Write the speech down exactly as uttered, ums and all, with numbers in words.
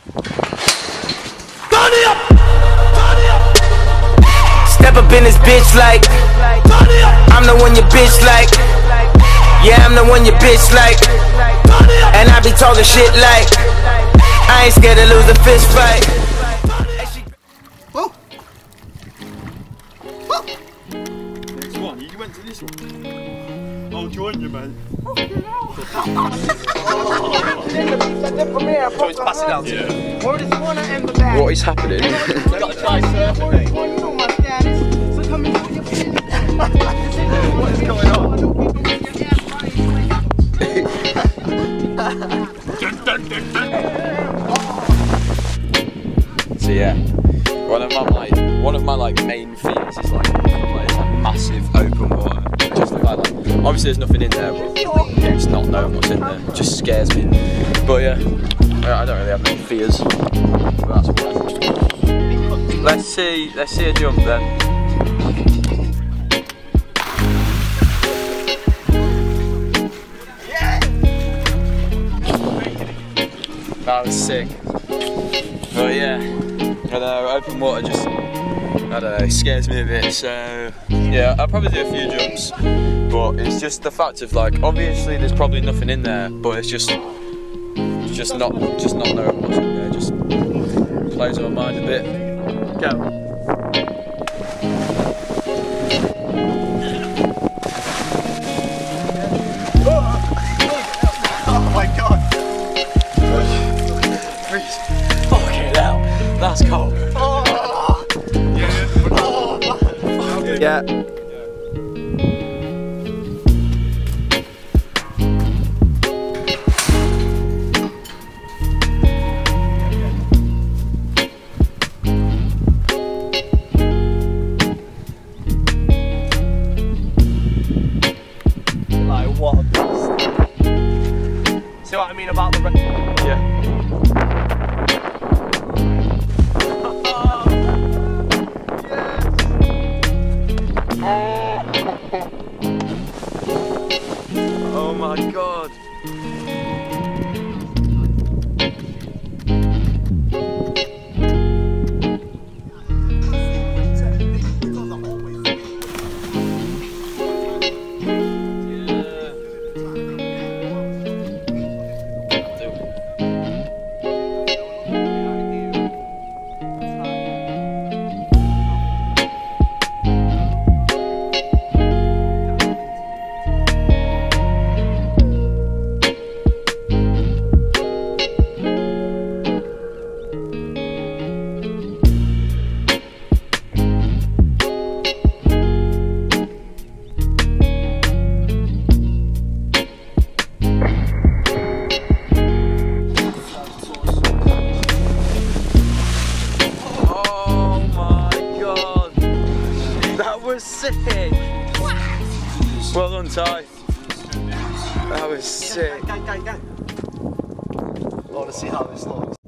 Step up in this bitch like I'm the one your bitch like. Yeah, I'm the one your bitch like. And I be talking shit like I ain't scared to lose a fist fight. Oh. Oh. Next one, you went to this one. I'll join you, mate. Joyce, pass it down to you. What is happening? You've got to try surfing, mate. What is going on? So yeah, one of my like one of my like main fears is like, like it's like massive open water. Just the fact like obviously there's nothing in there, but it's not knowing what's in there. It just scares me. But yeah, I don't really have any fears. But that's what. Let's see. Let's see a jump then. That was sick. But yeah, I don't know, open water just, I don't know, scares me a bit. So yeah, I'll probably do a few jumps. But it's just the fact of like, obviously there's probably nothing in there, but it's just, it's just not, just not knowing what's in there. Just plays on my mind a bit. Go. That's cold. Oh. Yeah. Oh. Yeah. Like what a beast. See what I mean about the re Yeah. Oh my god. Sick! Well done, Ty. That was sick. Go, go, go, go. I want to see how this looks.